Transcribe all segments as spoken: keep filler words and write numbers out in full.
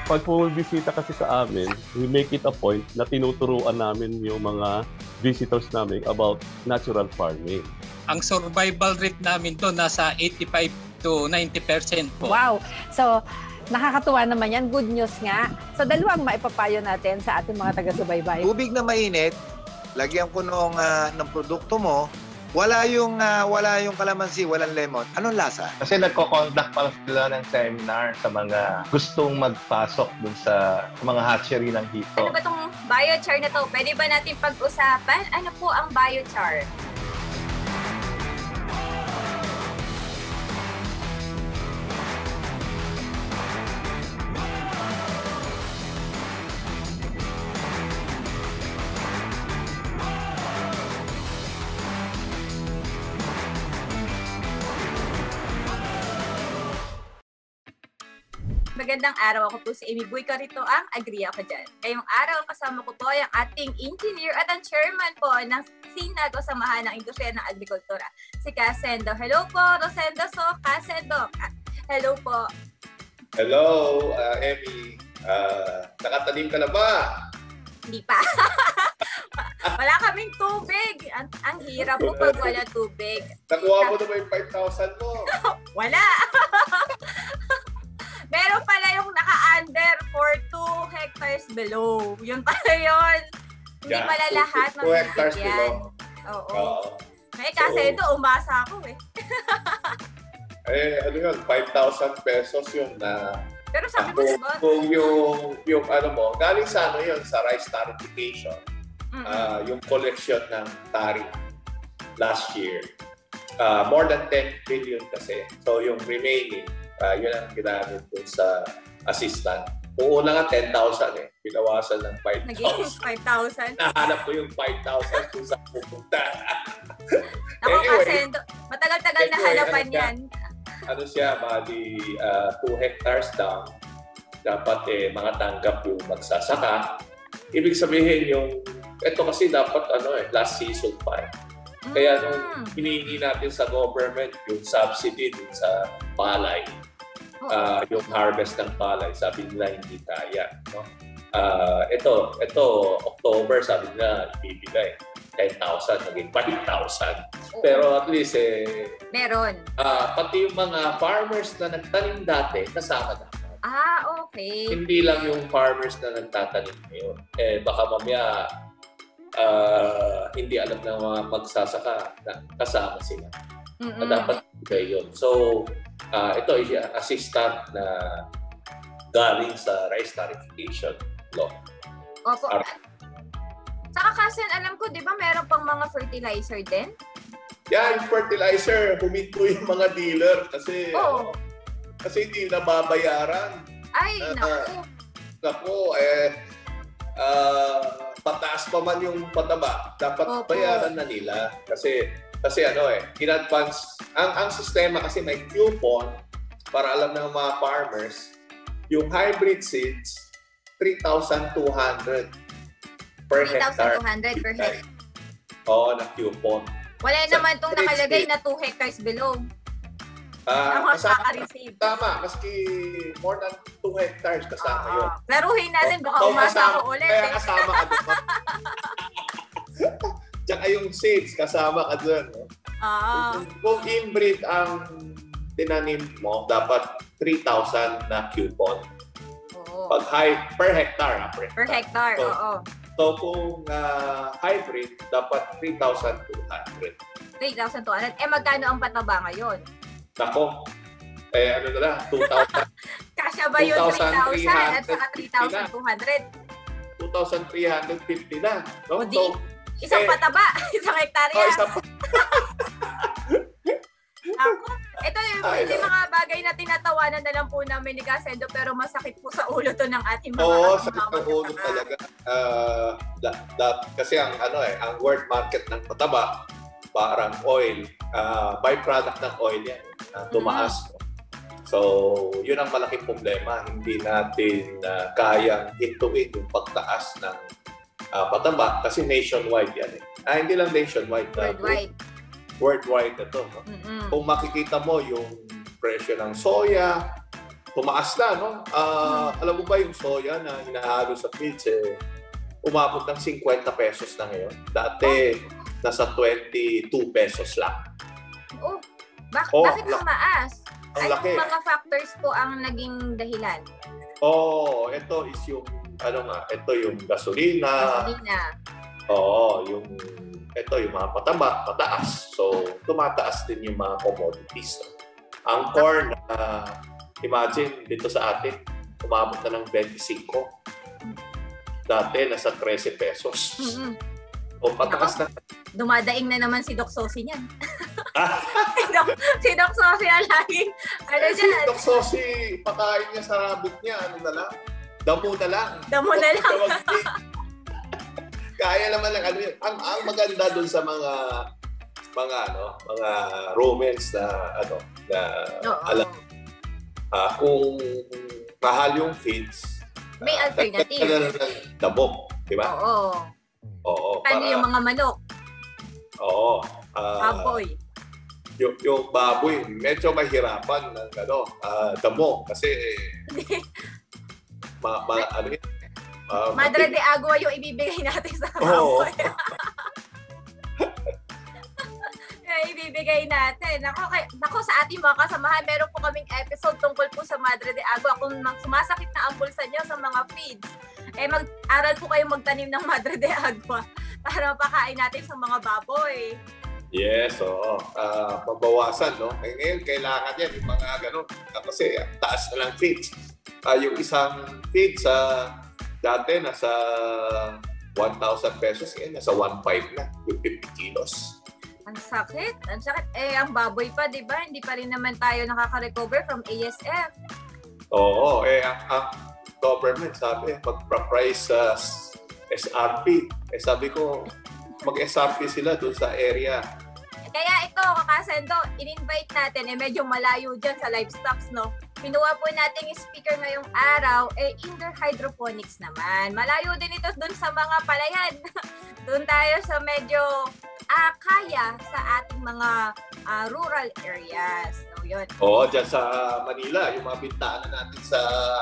pag pumibisita kasi sa amin, we make it a point na tinuturuan namin yung mga visitors namin about natural farming. Ang survival rate namin doon nasa eighty-five to ninety percent po. Wow! So, nakakatuwa naman yan. Good news nga. So, dalawang maipapayo natin sa ating mga taga-subaybay. Tubig na mainit, lagyan ko nung, uh, ng produkto mo, wala yung, uh, wala yung kalamansi, walang lemon. Anong lasa? Kasi nagko-conduct pa sila ng seminar sa mga gustong magpasok dun sa mga hatchery ng hito. Ano ba itong biochar na to? Pwede ba natin pag-usapan? Ano po ang biochar? Magandang araw, ako po si Amy Buy Carito, ang Agri Ako Dyan. Ngayong araw, kasama ko po ang ating engineer at ang chairman po ng SINAG o Samahan ng Industriya ng Agrikultura, si Casendo. Hello po, Rosendo. So, Casendo, hello po. Hello, uh, Amy. Uh, nakatanim ka na ba? Hindi pa. Wala kaming tubig. Ang, ang hirap po pag wala tubig. Nakuha mo na ba yung five thousand mo? Wala. Meron pala yung naka-under for two hectares below. Yun pala yun. Hindi Yeah, pala lahat two hectares yan. below. Oo. Uh, May kasi ito, so, umasa ako eh. eh, ano yun? five thousand pesos yun na... Pero sabi mo, kung, diba? Kung yung, yung ano mo, galing sa ano yun, sa rice tarification, mm-hmm. uh, yung collection ng tariff last year, uh, more than ten billion kasi. So yung remaining, Uh, yun ang ginamit dun sa assistant. Uuna nga ten thousand eh. Pinawasan ng five thousand. Naging five thousand? Nahanap ko yung five thousand kung saan pupunta. Ako anyway, kasi, matagal-tagal anyway, na hanapan ano yan. Siya, ano siya, bali uh, two hectares down. Dapat eh, mga tanggap yung magsasaka. Ibig sabihin yung, ito kasi dapat ano eh, last season pa eh. Kaya nung hinihingi natin sa government yung subsidy dun sa palay, uh, yung harvest ng palay, sabi nila hindi kaya. No? Uh, ito, ito, October, sabi nila ibibigay ten thousand, naging five thousand. Pero at least, eh, meron. Uh, pati yung mga farmers na nagtanim dati, kasama dapat. Ah, okay. Hindi lang yung farmers na nagtatanim ngayon. Eh, baka mamaya, Uh, hindi alam ng mga magsasaka na kasama sila. Mm-hmm. Na dapat ibigay yun. So, uh, ito ay assistant na galing sa rice tarification law. Opo. Ar- Saka kasi alam ko, di ba meron pang mga fertilizer din? Yeah, yung fertilizer, huminto yung mga dealer kasi oh. uh, kasi hindi nababayaran. Ay, uh, naku. Naku, eh, uh, pataas pa man yung pataba, dapat Opo. bayaran na nila kasi kasi ano eh, in advance ang ang sistema kasi may coupon para alam ng mga farmers yung hybrid seeds three thousand two hundred per hectare. three thousand two hundred per hectare. Oo, na coupon. Wala so, naman tong nakalagay na two hectares below. Ah, uh, kasama, tama, maski more than two hectares kasama uh, yun. Laruhin natin, baka so, umasa kasama, ko ulit. Kaya eh. kasama ka doon. Tsaka yung seeds, kasama ka doon. No? Uh, kung, kung inbreed ang tinanim mo, dapat three thousand na coupon. Oo. Pag high, per hectare. Ha, per, per hectare, so, oo. So kung uh, hybrid, dapat three thousand two hundred. three thousand two hundred. Eh magkano ang pataba ngayon? Nako, eh ano na lang, two thousand. Kasya ba yun three thousand at saka three thousand two hundred? two thousand three hundred fifty na. No? O di, so, isang eh, pataba, isang hektarya. Oh, isang Ako, ito yung, yung mga bagay na tinatawanan na lang po namin ni Casendo pero masakit po sa ulo to ng ating mga Oo, sakit sa ulo talaga. Uh, that, that, kasi ang ano eh, ang world market ng pataba, parang oil, uh, byproduct ng oil yan, uh, tumaas. Mm-hmm. So, yun ang malaking problema. Hindi natin uh, kayang hintuin yung pagtaas ng uh, pataba kasi nationwide yan eh. Ah, hindi lang nationwide. Worldwide. Uh, worldwide ito. No? Mm-hmm. Kung makikita mo yung presyo ng soya, tumaas na, no? Ah, alam mo ba yung soya na hinahalo sa feeds, eh, umabot ng fifty pesos na ngayon. Dati, nasa twenty-two pesos lang. Oh, bak- Oh, bakit la- tumaas? ang Ay, laki. mga factors po ang naging dahilan. Oh, ito is yung, ano nga, ito yung gasolina. Gasolina. Oo, yung, ito yung mga pataba, mataas. So, tumataas din yung mga commodities. Ang corn, uh, imagine, dito sa atin, umabot na ng twenty-five. Dati, nasa thirteen pesos. Mm-hmm. O, pataas na. Dumadaing na naman si Doc Sosi niyan. si, Doc, si Doc Sosi ang laging, ano Eh, si dyan, Doc Sosi, pakain niya sa rabbit niya, ano na lang, damo na lang. damo na lang. Kaya naman lang ano yun. Ang, ang maganda dun sa mga mga ano, mga Romans na ano, na Oo. alam ah, kung mahal yung feeds, May ah, alternative. dagdagan na ng damo, di ba? Oo. Oo. Paano yung mga manok? Oo. ah, Baboy. yung, yung baboy, medyo mahirapan ng ano, ah, damo kasi ma, ma, ano yun? ah, Madre de Agua yung ibibigay natin sa Oo. baboy. Yung ibibigay natin. Ako, kay, ako sa ating mga kasamahan, meron po kaming episode tungkol po sa Madre de Agua. Kung mag- sumasakit na ang bulsa nyo sa mga feeds, eh mag-aral po kayo magtanim ng Madre de Agua para mapakain natin sa mga baboy. Yes, oo. Ah, mabawasan, no? Eh, ngayon, kailangan yan, yung mga ganun. Ah, kasi ah, taas na lang feeds. Ah, yung isang feed sa dati, nasa one thousand pesos, ngayon, nasa one point five na, yung fifty kilos. Ang sakit. Ang sakit. Eh, ang baboy pa, di ba? Hindi pa rin naman tayo nakaka-recover from A S F. Oo, eh, ang, ang government, sabi, mag-price sa S R P. Eh, sabi ko, mag-S R P sila doon sa area. Kaya ito, kakasendo, in-invite natin, eh medyo malayo dyan sa livestocks, no? Pinuha po natin yung speaker ngayong araw, eh indoor hydroponics naman. Malayo din ito doon sa mga palayan. Doon tayo sa medyo ah, kaya sa ating mga ah, rural areas. So, yun. Oo, dyan sa Manila, yung mga bintana natin sa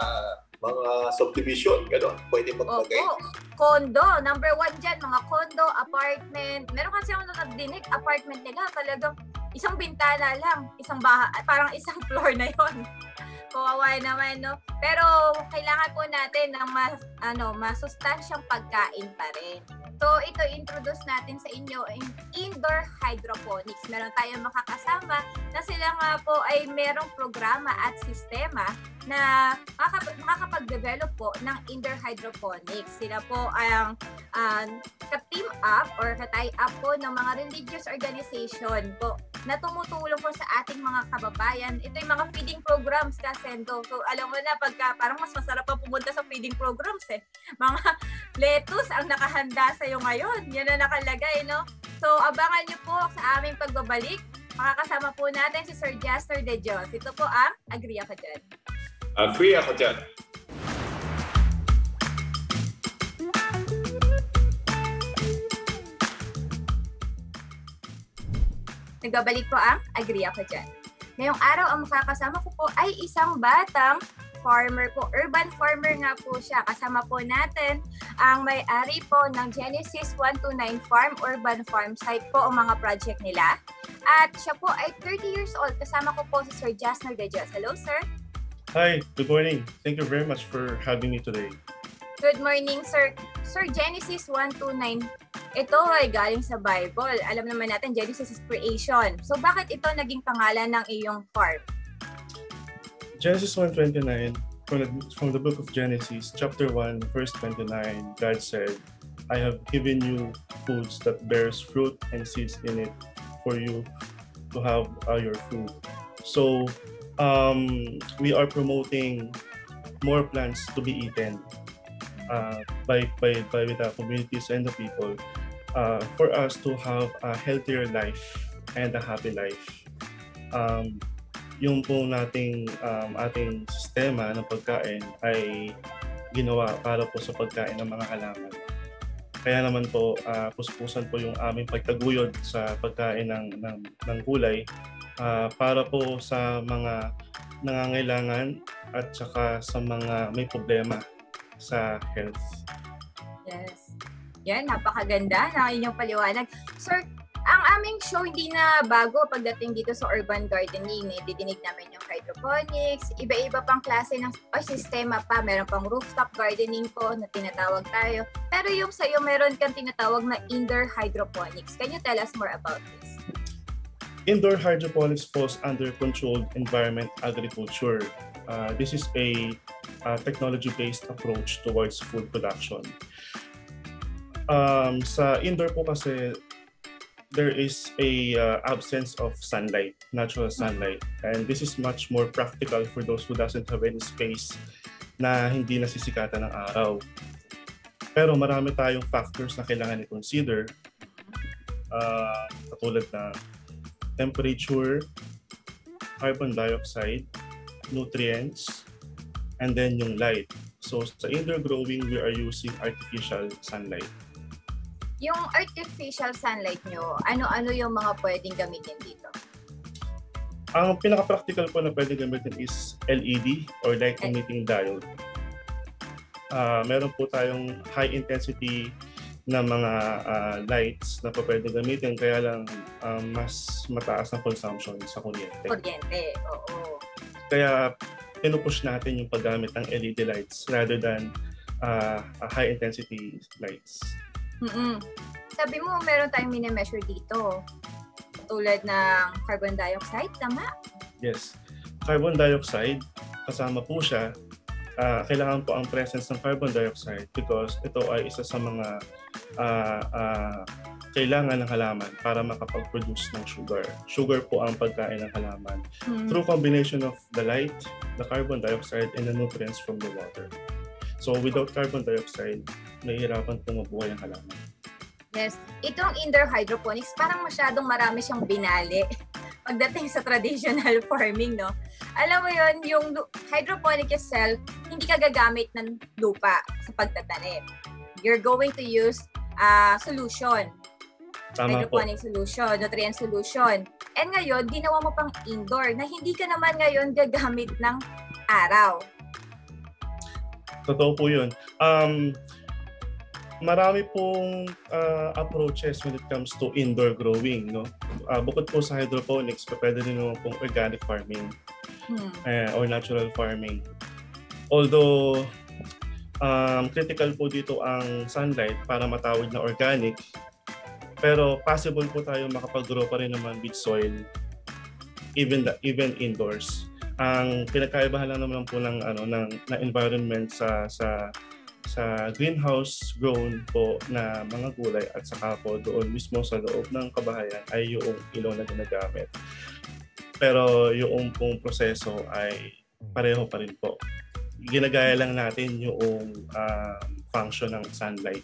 mga subdivision, gano'n, pwede maglagay. Opo. Condo, number one dyan, mga condo, apartment. Meron kasi ako nagdinig, apartment nila talagang isang bintana lang, isang bahay, parang isang floor na yon. Kawawa naman, no? Pero kailangan po natin ng mas, ano, masustansyang pagkain pa rin. So, ito, introduce natin sa inyo yung indoor hydroponics. Meron tayong makakasama na sila nga po ay merong programa at sistema na makakap- makakapag-develop po ng indoor hydroponics. Sila po ay ang um, ka-team up or ka-tie up po ng mga religious organization po na tumutulong po sa ating mga kababayan. Ito yung mga feeding programs, Kasendo. So, alam mo na, pagka parang mas masarap pa pumunta sa feeding programs eh. Mga lettuce ang nakahanda sa'yo ngayon. Yan na nakalagay, no? So, abangan nyo po sa aming pagbabalik. Makakasama po natin si Sir Jasper De Dios. Ito po ang Agree Ako Dyan. Agree ako dyan. Nagbabalik po ang Agree Ako Dyan. Ngayong araw, ang makakasama ko po ay isang batang farmer po. Urban farmer nga po siya. Kasama po natin ang may-ari po ng Genesis one two nine Farm, Urban Farm Site po ang mga project nila. At siya po ay thirty years old. Kasama ko po si Sir Jasper De Dios. Hello, sir. Hi, good morning. Thank you very much for having me today. Good morning, sir. Sir, Genesis one two nine, ito ay galing sa Bible. Alam naman natin, Genesis is creation. So, bakit ito naging pangalan ng iyong farm? Genesis one twenty-nine, from the, from the book of Genesis, chapter one, verse twenty-nine, God said, I have given you foods that bears fruit and seeds in it for you to have uh, your food. So, um, we are promoting more plants to be eaten uh, by, by, by the communities and the people uh, for us to have a healthier life and a happy life. Um, yung po nating um, ating sistema ng pagkain ay ginawa para po sa pagkain ng mga halaman. Kaya naman po, uh, puspusan po yung aming pagtaguyod sa pagkain ng, ng, ng gulay uh, para po sa mga nangangailangan at saka sa mga may problema sa health. Yes. Yan, napakaganda na inyong paliwanag. Sir, ang aming show hindi na bago pagdating dito sa urban gardening. Didinig namin yung hydroponics, iba-iba pang klase ng o sistema pa. Meron pang rooftop gardening po na tinatawag tayo. Pero yung sa'yo, meron kang tinatawag na indoor hydroponics. Can you tell us more about this? Indoor hydroponics falls under controlled environment agriculture. Uh, this is a uh, technology-based approach towards food production. Um, sa indoor po kasi, there is a uh, absence of sunlight, natural sunlight. And this is much more practical for those who doesn't have any space na hindi nasisikatan ng araw. Pero marami tayong factors na kailangan i-consider. Uh, katulad na temperature, carbon dioxide, nutrients, and then yung light. So sa indoor growing, we are using artificial sunlight. Yung artificial sunlight nyo, ano-ano yung mga pwedeng gamitin dito? Ang pinaka-practical po na pwedeng gamitin is L E D or light emitting diode. Uh, meron po tayong high intensity na mga uh, lights na po pwedeng gamitin, kaya lang um, mas mataas ang consumption sa kuryente. Kuryente, oo. Kaya pinupush natin yung paggamit ng L E D lights rather than uh, high intensity lights. Mm-mm. Sabi mo, meron tayong mini-measure dito. Tulad ng carbon dioxide, tama? Yes. Carbon dioxide, kasama po siya. Uh, kailangan po ang presence ng carbon dioxide because ito ay isa sa mga uh, uh, kailangan ng halaman para makapag-produce ng sugar. Sugar po ang pagkain ng halaman. Mm-hmm. Through combination of the light, the carbon dioxide, and the nutrients from the water. So without carbon dioxide, nahihirapan pong mabuhay ang halaman. Yes. Itong indoor hydroponics, parang masyadong marami siyang binali pagdating sa traditional farming, no? Alam mo yon, yung hydroponic itself, hindi ka gagamit ng lupa sa pagtatanim. You're going to use a uh, solution. Tama hydroponic po. Solution, nutrient solution. And ngayon, ginawa mo pang indoor na hindi ka naman ngayon gagamit ng araw. Totoo po yun. Um, marami pong uh, approaches when it comes to indoor growing, no? Uh, bukod po sa hydroponics, pwede rin naman pong organic farming hmm. uh, or natural farming. Although, um, critical po dito ang sunlight para matawag na organic, pero possible po tayo makapag-grow pa rin naman with soil, even the, even indoors. Ang pinagkaibahan lang naman po ng ano ng, ng environment sa sa sa greenhouse grown po na mga gulay at saka po doon mismo sa loob ng kabahayan ay yung ilaw na ginagamit. Pero yung pong proseso ay pareho pa rin po. Ginagaya lang natin yung uh, function ng sunlight.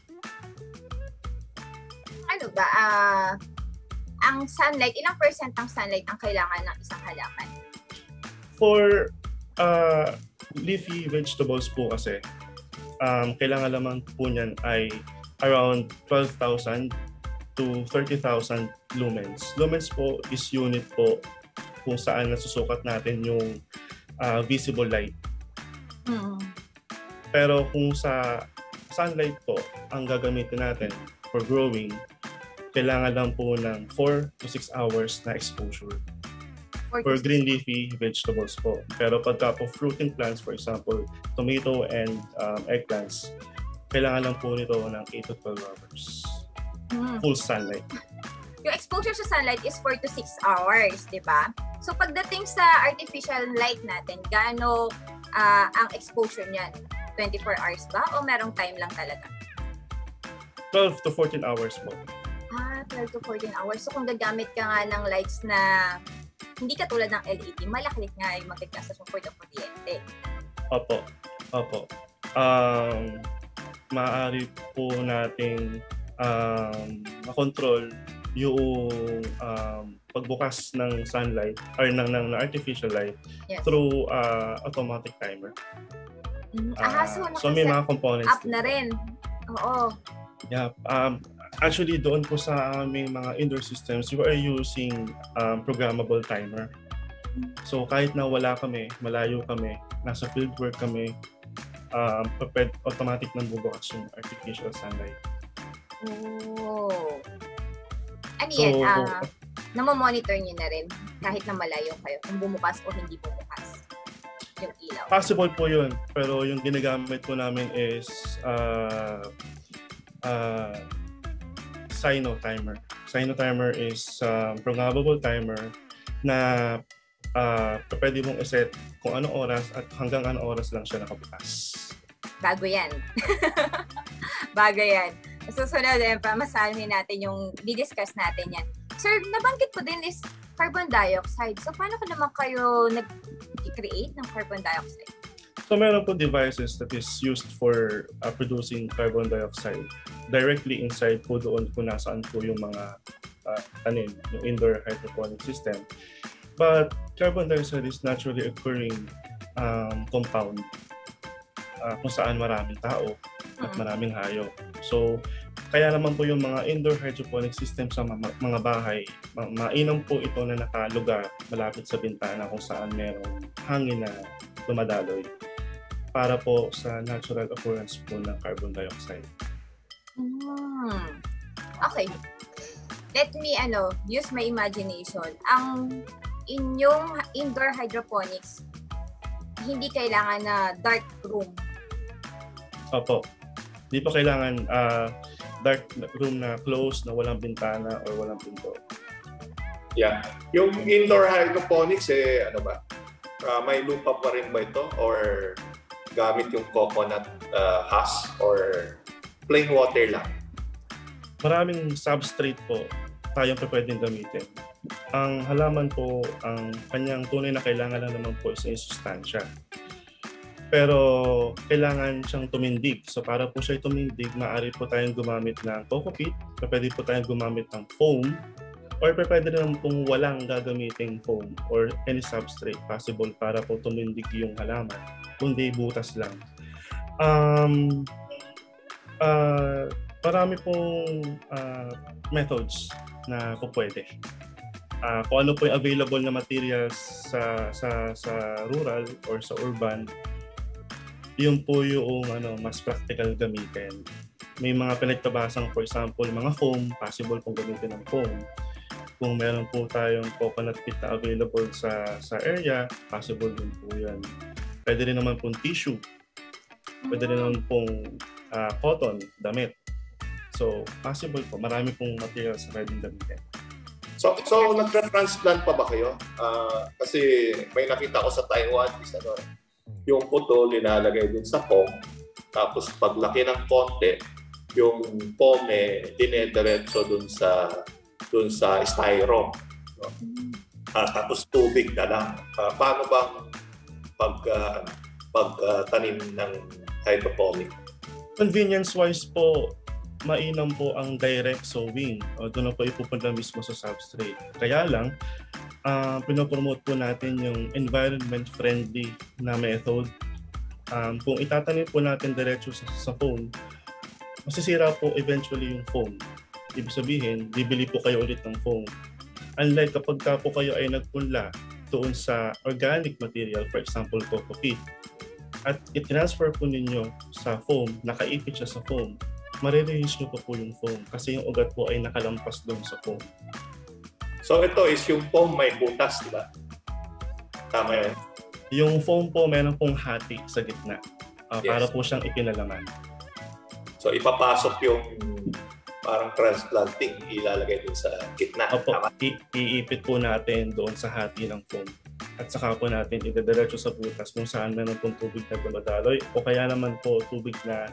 Ano ba? Uh, ang sunlight, ilang percent ang sunlight ang kailangan ng isang halaman? For uh, leafy vegetables po kasi, um, kailangan naman po niyan ay around twelve thousand to thirty thousand lumens. Lumens po is unit po kung saan nasusukat natin yung uh, visible light. Mm. Pero kung sa sunlight po ang gagamitin natin for growing, kailangan lang po ng four to six hours na exposure. For green leafy vegetables po. Pero pagka po fruiting plants, for example, tomato and um, eggplants, kailangan lang po nito ng eight to twelve hours. Mm. Full sunlight. Yung exposure sa sunlight is four to six hours, di ba? So pagdating sa artificial light natin, gaano uh, ang exposure niyan? twenty-four hours ba? O merong time lang talaga? twelve to fourteen hours po. Ah, twelve to fourteen hours. So kung gagamit ka nga ng lights na hindi katulad ng L E D, malaklit nga yung magkakasa sa support ng kuryente. Opo. Opo. Um, maaari po nating um, makontrol yung um, pagbukas ng sunlight or ng, ng, ng artificial light yes. through uh, automatic timer. Mm-hmm. Ah, so, uh, so may mga components up na rin. Oo. Yeah. Um, actually, doon po sa aming mga indoor systems, we are using um, programmable timer. So kahit na wala kami, malayo kami, nasa field work kami, um, prepared, automatic nang bubukas yung artificial sunlight. Oh. Ano So, yan? Ah, namomonitor nyo na rin kahit na malayo kayo kung bumukas o hindi bumukas yung ilaw. possible po yun, pero yung ginagamit po namin is uh, uh, Sino timer. Sino timer is um, programmable timer na uh, pwede mong iset kung anong oras at hanggang anong oras lang siya nakabukas. Bago yan. Bago yan. Susunod, eh, pamasahin natin yung didiscuss natin yan. Sir, nabanggit po din is carbon dioxide. So, paano ko naman kayo nag-create ng carbon dioxide? So, meron po devices that is used for uh, producing carbon dioxide directly inside po doon kung nasaan po yung mga uh, tanim, yung indoor hydroponic system. But carbon dioxide is naturally occurring um, compound uh, kung saan maraming tao at maraming hayop. So, kaya naman po yung mga indoor hydroponic system sa mga, mga bahay, ma- mainam po ito na nakalugar malapit sa bintana kung saan merong hangin na dumadaloy para po sa natural occurrence po ng carbon dioxide. Hmm. Okay. Let me ano, use my imagination. Ang inyong indoor hydroponics, hindi kailangan na dark room. Opo. Hindi po kailangan uh, dark room na closed, na walang bintana or walang pinto. Yeah. Yung indoor hydroponics, eh, ano ba? Uh, may lupa pa rin ba ito? Or gamit yung coconut uh, husk? Or plain water lang? Maraming substrate po tayong pwedeng gamitin. Ang halaman po, ang kanyang tunay na kailangan lang naman po is yung sustansya. Pero kailangan siyang tumindig. So para po siya tumindig, maaari po tayong gumamit ng coco peat, pwede po tayong gumamit ng foam, or pwede naman pong walang gagamiting foam or any substrate possible para po tumindig yung halaman, kundi butas lang. Um, uh, marami pong uh, methods na po pwede. Uh, kung ano po yung available na materials sa sa sa rural or sa urban, yun po yung ano, mas practical gamitin. May mga pinagtabasang, for example, mga foam, possible pong gamitin ng foam. Kung meron po tayong coconut peat na available sa sa area, possible din po yan. Pwede rin naman pong tissue. Pwede rin naman pong uh, cotton, damit. So, possible po. Marami pong materials na pwedeng gamitin. So, so nagtra-transplant pa ba kayo? Uh, kasi may nakita ko sa Taiwan, is ano, yung putol linalagay dun sa foam, tapos paglaki ng konti, yung foam eh dinediretso dun sa dun sa styro, no? Uh, tapos tubig na lang. Uh, paano bang pag uh, pag uh, tanim ng hydroponic? Convenience wise po, mainam po ang direct sowing. O doon na po ipupunta mismo sa substrate. Kaya lang, uh, pinopromote po natin yung environment-friendly na method. Um, kung itatanim po natin diretso sa, sa foam, masisira po eventually yung foam. Ibig sabihin, bibili po kayo ulit ng foam. Unlike kapag ka po kayo ay nagpunla doon sa organic material, for example, coco peat, at i-transfer po ninyo sa foam, nakaipit siya sa foam, marireuse nyo po po yung foam kasi yung ugat po ay nakalampas doon sa foam. So ito is yung foam may butas, di ba? Tama yun? Yung foam po meron pong hati sa gitna uh, Yes. para po siyang ipinalaman. So ipapasok yung parang transplanting, ilalagay dun sa gitna. Opo, Tama? i- iipit po natin doon sa hati ng foam. At saka po natin idediretso sa butas kung saan meron pong tubig na dumadaloy o kaya naman po tubig na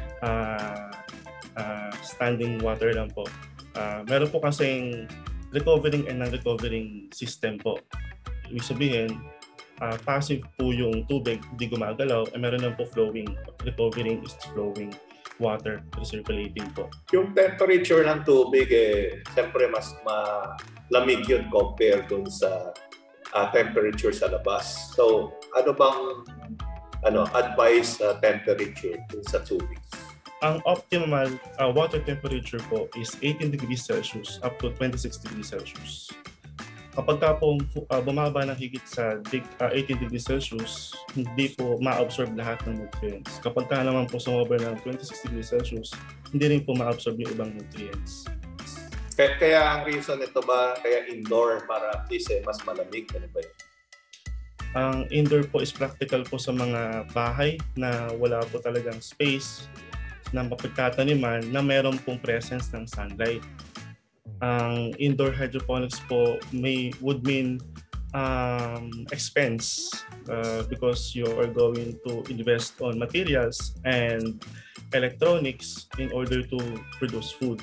uh, uh, standing water lang po. Uh, meron po kasing recovering and non-recovering system po. Ibig sabihin, uh, passive po yung tubig, hindi gumagalaw, and meron lang po flowing. Recovering is flowing water, recirculating po. Yung temperature ng tubig, eh, siyempre mas malamig yun compare dun sa uh, temperature sa labas. So, ano bang ano advice sa uh, temperature dun sa tubig? Ang optimal uh, water temperature po is eighteen degrees Celsius up to twenty-six degrees Celsius. Kapag ka po uh, bumaba ng higit sa dig, uh, eighteen degrees Celsius, hindi po ma-absorb lahat ng nutrients. Kapag ka naman po sumobra ng twenty-six degrees Celsius, hindi rin po ma-absorb yung ibang nutrients. Kaya, kaya ang reason nito ba, kaya indoor para at least eh, mas malamig, ano ba yun? Ang indoor po is practical po sa mga bahay na wala po talagang space na mapagtataniman na meron pong presence ng sunlight. Ang indoor hydroponics po may would mean um, expense uh, because you are going to invest on materials and electronics in order to produce food.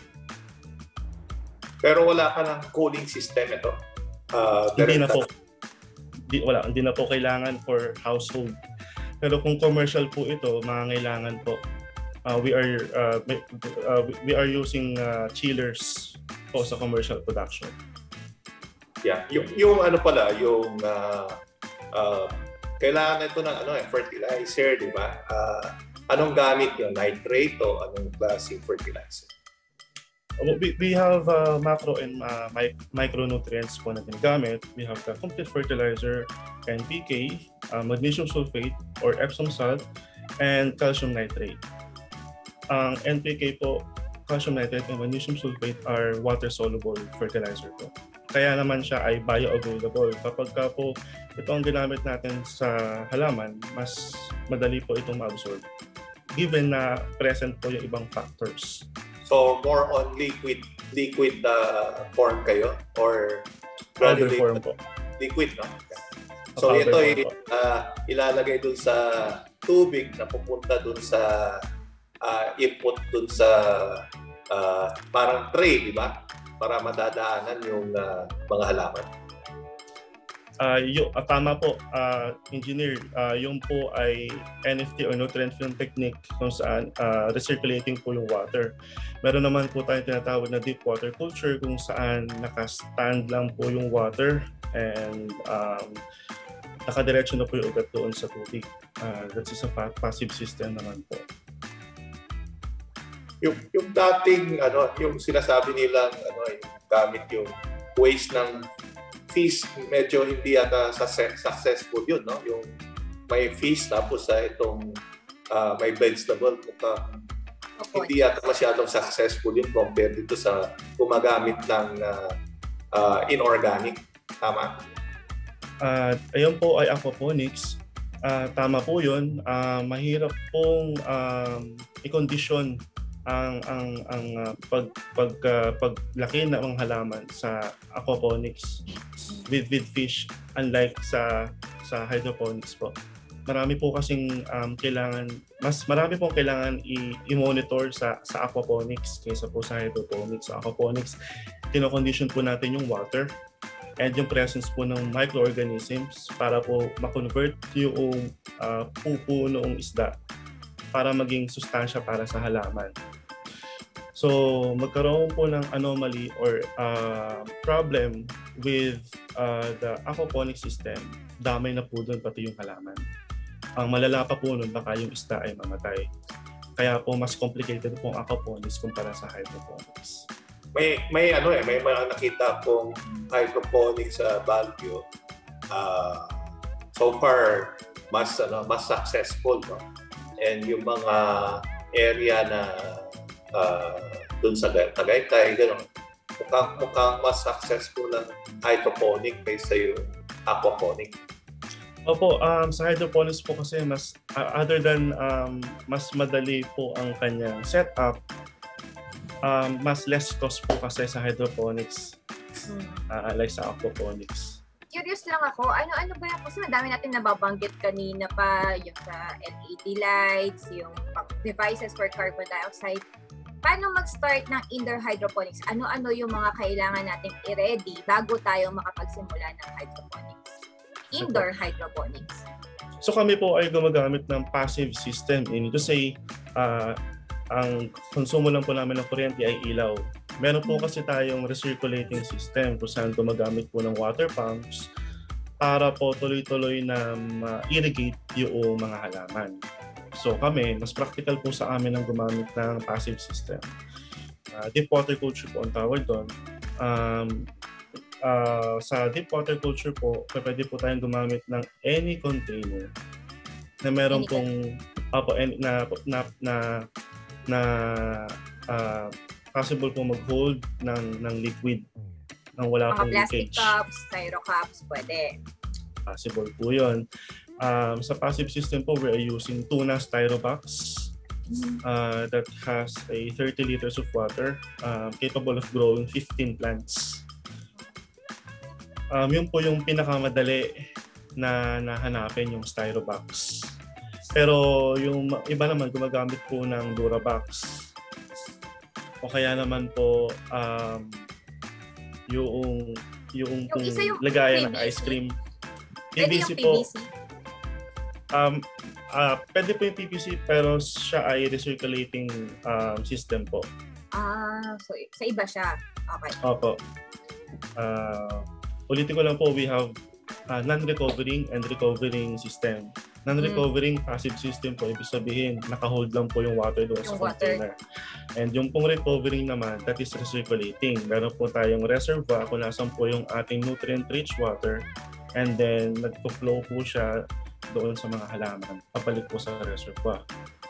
Pero wala ka ng cooling system ito? Uh, hindi na po. Di, wala, hindi na po kailangan for household. Pero kung commercial po ito, mangangailangan po. Uh, we are uh, uh, we are using uh, chillers po sa commercial production. Yeah, yung, yung ano pala, yung uh, uh, kailangan ito ng ano, eh, fertilizer, di ba? Uh, anong gamit yun? Nitrate o anong klaseng fertilizer? We, we have uh, macro and uh, mic micronutrients po na ginagamit. We have the complete fertilizer, N P K, uh, magnesium sulfate or Epsom salt, and calcium nitrate. Ang N P K po, calcium nitrate and magnesium sulfate are water-soluble fertilizer po. Kaya naman siya ay bioavailable. Kapag ka po ito ang ginamit natin sa halaman, mas madali po itong ma-absorb. Given na present po yung ibang factors. So more on liquid liquid uh, form kayo or powder form po. Liquid, no? So ito ay uh, ilalagay dun sa tubig na pupunta dun sa Uh, input dun sa uh, parang tray, di ba? Para madadaanan yung uh, mga halaman. Uh, yung, uh, tama po, uh, engineer. Uh, yung po ay N F T or nutrient film technique kung saan uh, recirculating po yung water. Meron naman po tayong tinatawag na deep water culture kung saan nakastand lang po yung water and um, nakadiretso na po yung ugat doon sa tubig. Uh, that is a passive system naman po. Yung, yung dating, ano, yung sinasabi nilang, ano, yung gamit yung waste ng fish, medyo hindi yata successful yun, no? Yung may fish tapos sa uh, itong uh, may vegetable, mukhang hindi yata masyadong successful yun compared dito sa gumagamit ng uh, uh, inorganic. Tama? Uh, ayun po ay aquaponics. Uh, tama po yun. Uh, mahirap pong um, i-condition ang ang ang uh, pag pag uh, paglaki ng mga halaman sa aquaponics with with fish, unlike sa sa hydroponics po. Marami po kasing um, kailangan mas marami pong kailangan i-monitor sa sa aquaponics kaysa po sa hydroponics. Sa aquaponics, tino-condition po natin yung water and yung presence po ng microorganisms para po ma-convert yung uh, pupo noong isda para maging sustansya para sa halaman. So, magkaroon po ng anomaly or uh, problem with uh, the aquaponic system, damay na po doon pati yung halaman. Ang malala pa po nun, baka yung isda ay mamatay. Kaya po mas complicated po ang aquaponics kumpara sa hydroponics. May may ano eh, may mga nakita pong hydroponics sa Baguio. Uh, so far, mas ano, mas successful, no? And yung mga area na uh, dun sa Tagaytay, gano'n, mukhang, mukhang mas successful ang hydroponic kaysa yung aquaponic. Opo, um, sa hydroponics po kasi mas, uh, other than um, mas madali po ang kanyang setup, um, mas less cost po kasi sa hydroponics, uh, like sa aquaponics. Curious lang ako, ano-ano ba yan? Kasi madami natin nababanggit kanina pa, yung sa L E D lights, yung devices for carbon dioxide. Paano mag-start ng indoor hydroponics? Ano-ano yung mga kailangan nating i-ready bago tayo makapagsimula ng hydroponics? Indoor hydroponics. So kami po ay gumagamit ng passive system. In to say, uh, ang konsumo lang po namin ng kuryente ay ilaw. Meron po kasi tayong recirculating system kung saan gumagamit po ng water pumps para po tuloy-tuloy na ma-irrigate yung mga halaman. So kami, mas practical po sa amin ang gumamit ng passive system. Uh, deep water culture po ang tawag doon. Um, uh, sa deep water culture po, pwede po tayong gumamit ng any container na meron Any pong apo any, na na na na uh, possible po mag-hold ng ng liquid nang wala Mga pong plastic leakage. cups, styro cups, pwede. Possible po yun. Um, sa passive system po, we are using tuna styro box uh, that has a thirty liters of water, um, capable of growing fifteen plants. Um, yun po yung pinakamadali na nahanapin, yung styro box. Pero yung iba naman gumagamit po ng Durabox. O kaya naman po um, yung yung, Yung isa yung lagayan ng P V C. ice cream. Pwede yung P V C. Um, uh, pwede po yung P V C pero siya ay recirculating um, system po. Ah, so sa iba siya. Okay. Opo. Uh, ulitin ko lang po, we have uh, non-recovering and recovering system. Non-recovering mm. passive system po, ibig sabihin, naka-hold lang po yung water doon sa container. And yung pong recovering naman, that is recirculating. Meron po tayong reservoir kung nasan po yung ating nutrient-rich water, and then nagpo-flow po siya doon sa mga halaman, papalik po sa reservoir.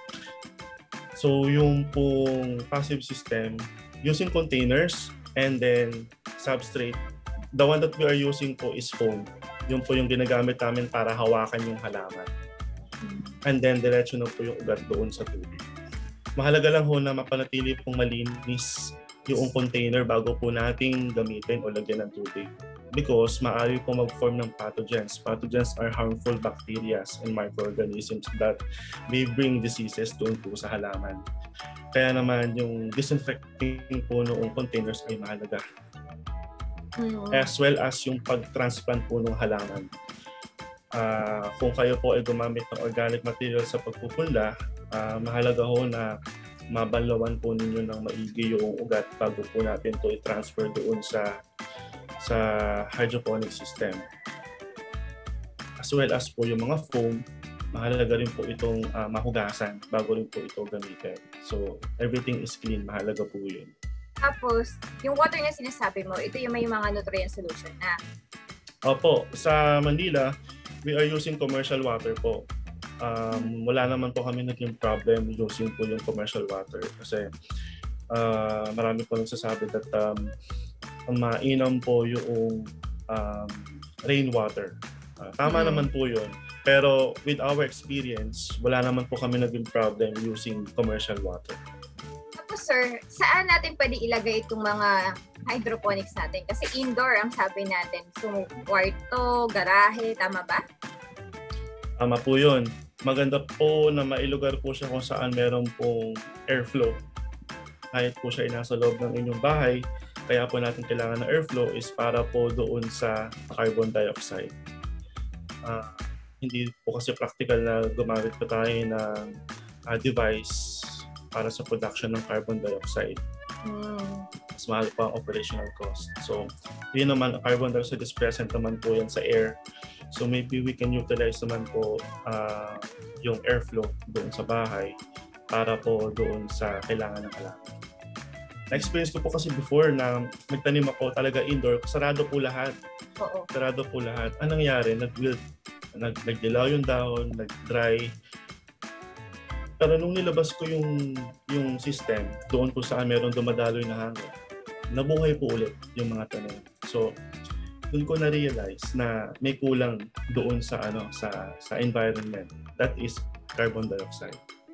So yung pong passive system, using containers and then substrate, the one that we are using po is foam. Yun po yung ginagamit namin para hawakan yung halaman. And then diretso na po yung ugat doon sa tubig. Mahalaga lang ho na mapanatili pong malinis yung container bago po nating gamitin o lagyan ng tubig. Because maaari po mag-form ng pathogens. Pathogens are harmful bacteria and microorganisms that may bring diseases doon po sa halaman. Kaya naman yung disinfecting po noong containers ay mahalaga. Mm-hmm. As well as yung pag-transplant po ng halaman. Uh, kung kayo po ay gumamit ng organic material sa pagpupunla, uh, mahalaga ho na mabanlawan po ninyo ng maigi yung ugat bago po natin ito i-transfer doon sa sa hydroponic system. As well as po yung mga foam, mahalaga rin po itong uh, mahugasan bago rin po ito gamitin. So everything is clean, mahalaga po yun. Tapos, yung water na sinasabi mo, ito yung may mga nutrient solution na. Opo, sa Manila, we are using commercial water po. Um, wala naman po kami naging problem using po yung commercial water kasi uh, marami po nagsasabi that um, mainam po yung um, rainwater. Uh, tama mm. naman po yun. Pero with our experience, wala naman po kami naging problem using commercial water. Tapos sir, saan natin pwede ilagay itong mga hydroponics natin? Kasi indoor ang sabi natin. So, kwarto, garahe, tama ba? Tama po yun. Maganda po na mailugar po siya kung saan meron pong airflow. Kahit po siya ay nasa loob ng inyong bahay, kaya po natin kailangan ng airflow is para po doon sa carbon dioxide. Uh, hindi po kasi practical na gumamit pa tayo ng uh, device para sa production ng carbon dioxide. Mm. Mas mahal pa ang operational cost. So, yun naman, carbon dioxide is present naman po yan sa air. So, maybe we can utilize naman po uh, yung airflow doon sa bahay para po doon sa kailangan ng halaman. Na-experience ko po kasi before na nagtanim ako talaga indoor, sarado po lahat. Oo. Sarado po lahat. Anong nangyari? Nag-wilt. Nag- nagdilaw yung dahon, nag-dry. Pero nung nilabas ko yung yung system, doon po saan meron dumadaloy na hangin, nabuhay po ulit yung mga tanim. So, doon ko na-realize na may kulang doon sa ano sa sa environment. That is carbon dioxide.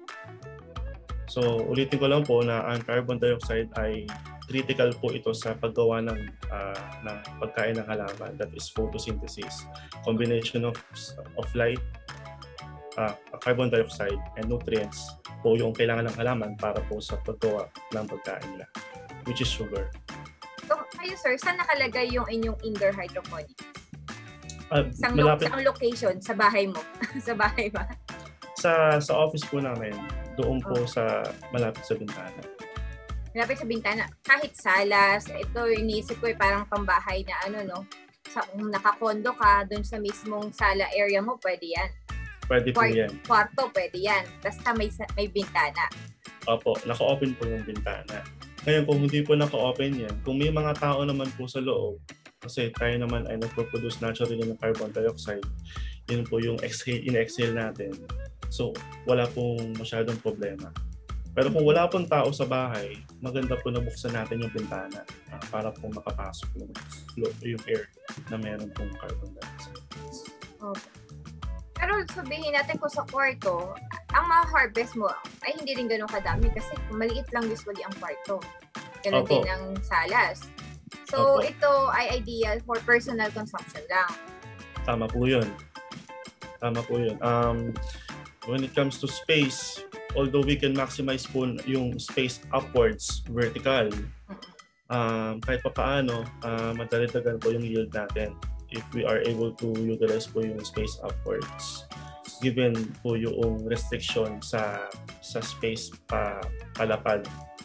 So, ulitin ko lang po na ang carbon dioxide ay critical po ito sa paggawa ng uh, ng pagkain ng halaman. That is photosynthesis. Combination of of light, Uh, carbon dioxide and nutrients po yung kailangan ng halaman para po sa paggawa ng pagkain nila, which is sugar. So, kayo sir, saan nakalagay yung inyong indoor hydroponics? Uh, Sang lo- saang location? Sa bahay mo? Sa bahay ba? Sa sa office po namin, doon po oh. sa malapit sa bintana. Malapit sa bintana. Kahit salas, ito iniisip ko parang pambahay na ano no, sa, kung nakakondo ka, doon sa mismong sala area mo, pwede yan. Pwede po yan. Kwarto, pwede yan. Basta may, may bintana. Opo, naka-open po yung bintana. Ngayon, kung hindi po naka-open yan, kung may mga tao naman po sa loob, kasi tayo naman ay nagpo-produce naturally ng carbon dioxide. Yun po yung exhale, in-exhale natin. So, wala pong masyadong problema. Pero kung wala pong tao sa bahay, maganda po na buksan natin yung bintana uh, para po makapasok yung, yung air na meron pong carbon dioxide. Okay. Pero sabihin natin kung sa kwarto, ang ma-harvest mo ay hindi rin ganun kadami kasi maliit lang usually ang kwarto. Ganun Opo. din ang salas. So, Opo. ito ay ideal for personal consumption lang. Tama po yun. Tama po yun. Um, when it comes to space, although we can maximize po yung space upwards, vertical, um, kahit pa paano, uh, madalidagan po yung yield natin if we are able to utilize po yung space upwards given po yung restriction sa sa space pa palapad.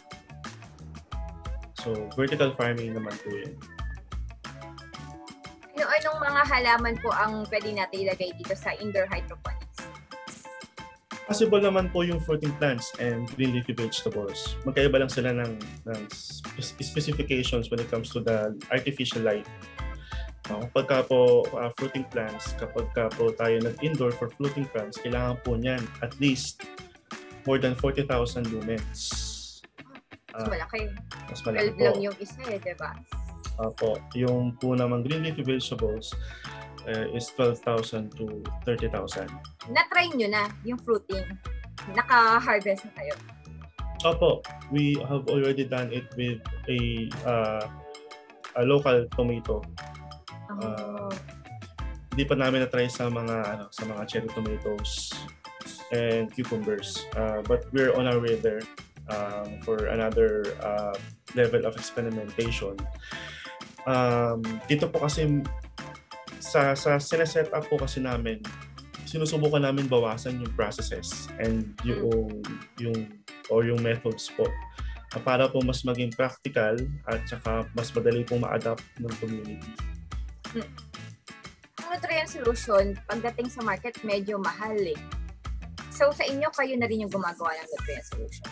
So, vertical farming naman po yun. Ano, anong mga halaman po ang pwede natin ilagay dito sa indoor hydroponics? Possible naman po yung fruiting plants and green leafy vegetables. Magkaiba lang sila ng, ng specifications when it comes to the artificial light. Uh, kapag ka po uh, fruiting plants, kapag ka po tayo nag-indoor for fruiting plants, kailangan po niyan at least more than forty thousand lumens. Mas Uh, malaki. mas malaki twelve po. lang yung isa eh, di ba? Opo, yung po namang green leafy vegetables uh, is twelve thousand to thirty thousand. Na-try nyo na yung fruiting. Naka-harvest na kayo. Opo, we have already done it with a uh, a local tomato. Oh. Hindi pa namin na-try sa mga ano, sa mga cherry tomatoes and cucumbers. Uh, but we're on our way there um, for another uh, level of experimentation. Um, dito po kasi sa sa sineset up po kasi namin, sinusubukan namin bawasan yung processes and yung yung or yung methods po uh, para po mas maging practical at saka mas madali pong ma-adapt ng community. Hmm. Ang nutrient solution, pagdating sa market, medyo mahal eh. So sa inyo, kayo na rin yung gumagawa ng nutrient solution?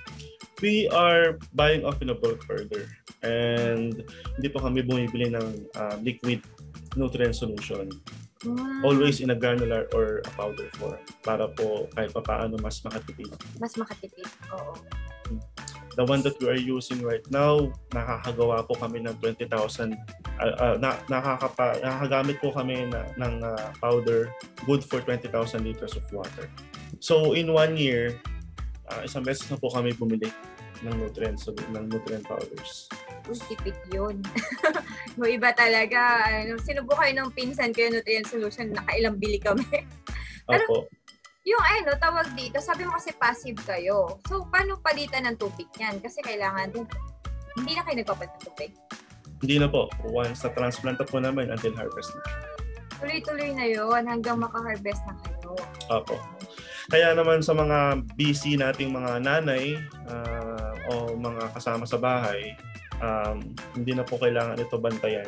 We are buying off in a bulk order and hindi po kami bumibili ng uh, liquid nutrient solution. Hmm. Always in a granular or a powder form para po kahit pa paano mas makatipid. Mas makatipid, oo. The one that we are using right now, nakakagawa po kami ng twenty thousand, uh, uh, na, nakakapa, nakakagamit po kami na, ng uh, powder good for twenty thousand liters of water. So in one year, uh, isang beses na po kami bumili ng nutrients, so, ng nutrient powders. Uy, tipid yun. Yung iba talaga, ano, sinubukan ng pinsan ko yung nutrient solution, nakailang bili kami. Pero, Opo. yung ano, tawag dito, sabi mo kasi passive kayo. So, paano palitan ng tubig yan? Kasi kailangan din, hindi na kayo nagpapalit ng tubig. Hindi na po. Once na transplant po namin until harvest na. Tuloy-tuloy na yun hanggang maka-harvest na kayo. Opo. Kaya naman sa mga busy nating mga nanay uh, o mga kasama sa bahay, um, hindi na po kailangan ito bantayan.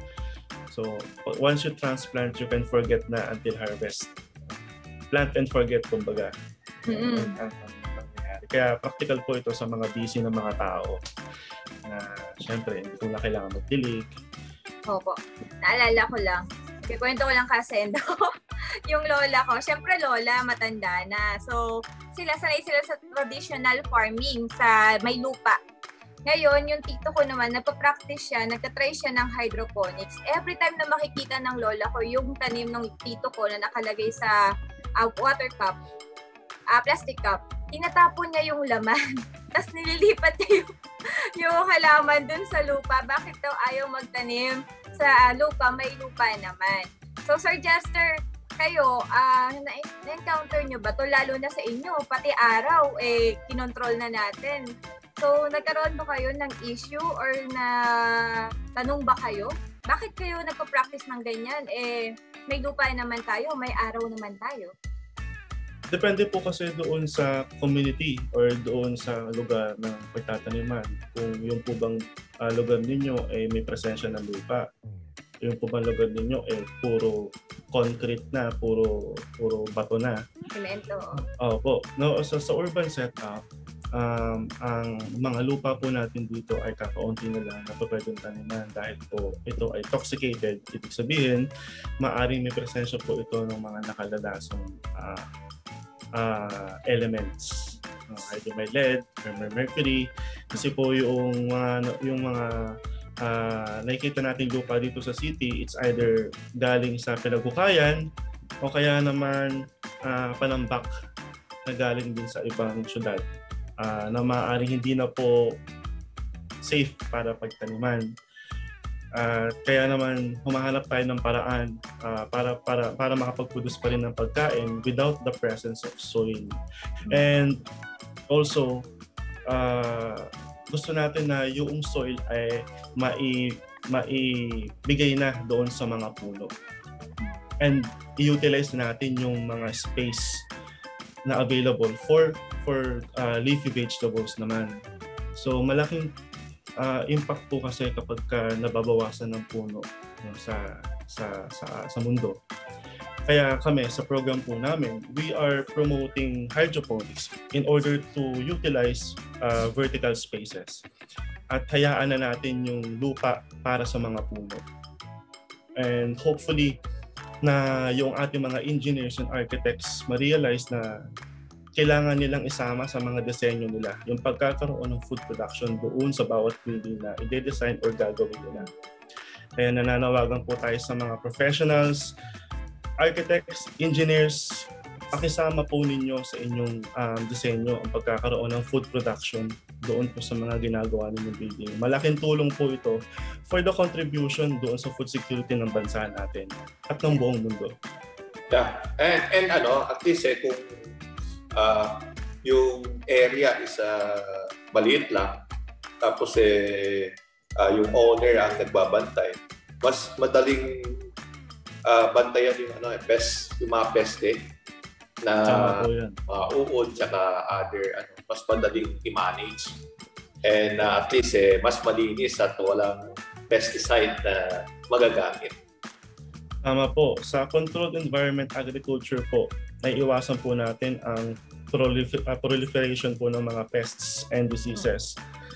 So, once you transplant, you can forget na until harvest. Plant and forget, kumbaga. Mm-hmm. Kaya practical po ito sa mga busy na mga tao na syempre hindi ko na kailangan magdilig. Opo. Naalala ko lang. Kikwento ko lang kasi yung lola ko. Syempre lola, matanda na. So, sila sanay sila sa traditional farming sa may lupa. Ngayon, yung tito ko naman, nagpa-practice siya, nagtatry siya ng hydroponics. Every time na makikita ng lola ko yung tanim ng tito ko na nakalagay sa uh, water cup, uh, plastic cup, tinatapon niya yung laman. Tapos nililipat niya yung, yung halaman dun sa lupa. Bakit daw ayaw magtanim sa lupa? May lupa naman. So, Sir Jester, kayo, uh, na-encounter nyo ba to? Lalo na sa inyo, pati araw, eh, kinontrol na natin. So, nagkaroon ba kayo ng issue or na tanong ba kayo? Bakit kayo nagpa-practice ng ganyan? Eh, may lupa naman tayo, may araw naman tayo. Depende po kasi doon sa community or doon sa lugar ng pagtataniman. Kung yung po bang uh, lugar ninyo ay may presensya ng lupa. Yung po bang lugar ninyo ay puro concrete na, puro puro bato na. Semento. Opo. No, sa, sa urban setup, um, ang mga lupa po natin dito ay kakaunti na lang na pwedeng taniman dahil po ito ay toxicated. Ibig sabihin, maaaring may presensya po ito ng mga nakalalasong uh, uh, elements. Uh, either may lead or may mercury. Kasi po yung mga, yung mga uh, nakikita natin lupa dito sa city, it's either galing sa pinagukayan o kaya naman uh, panambak na galing din sa ibang syudad uh, na maaaring hindi na po safe para pagtaniman. Uh, kaya naman humahanap tayo ng paraan uh, para para para makapag-produce pa rin ng pagkain without the presence of soil. And also uh, gusto natin na yung soil ay mai maibigay na doon sa mga puno. And i-utilize natin yung mga space na available for for uh, leafy vegetables naman. So malaking uh, impact po kasi kapag ka nababawasan ng puno no, sa sa sa sa mundo. Kaya kami sa program po namin, we are promoting hydroponics in order to utilize uh, vertical spaces. At hayaan na natin yung lupa para sa mga puno. And hopefully na yung ating mga engineers and architects ma-realize na kailangan nilang isama sa mga disenyo nila yung pagkakaroon ng food production doon sa bawat building na i-design or gagawin nila. Kaya nananawagan po tayo sa mga professionals, architects, engineers, pakisama po ninyo sa inyong um, disenyo ang pagkakaroon ng food production doon po sa mga ginagawa ninyong building. Malaking tulong po ito for the contribution doon sa food security ng bansa natin at ng buong mundo. Yeah. And, and ano, at least eh, kung uh, yung area is uh, maliit lang, tapos eh, uh, yung owner ang nagbabantay, mas madaling uh, bantayan yung, ano, eh, pest, yung mga peste na uh, uod tsaka other ano, mas madaling i-manage and uh, at least eh, mas malinis at walang pesticide na magagamit. Tama po. Sa controlled environment agriculture po, naiiwasan po natin ang prolif- uh, proliferation po ng mga pests and diseases.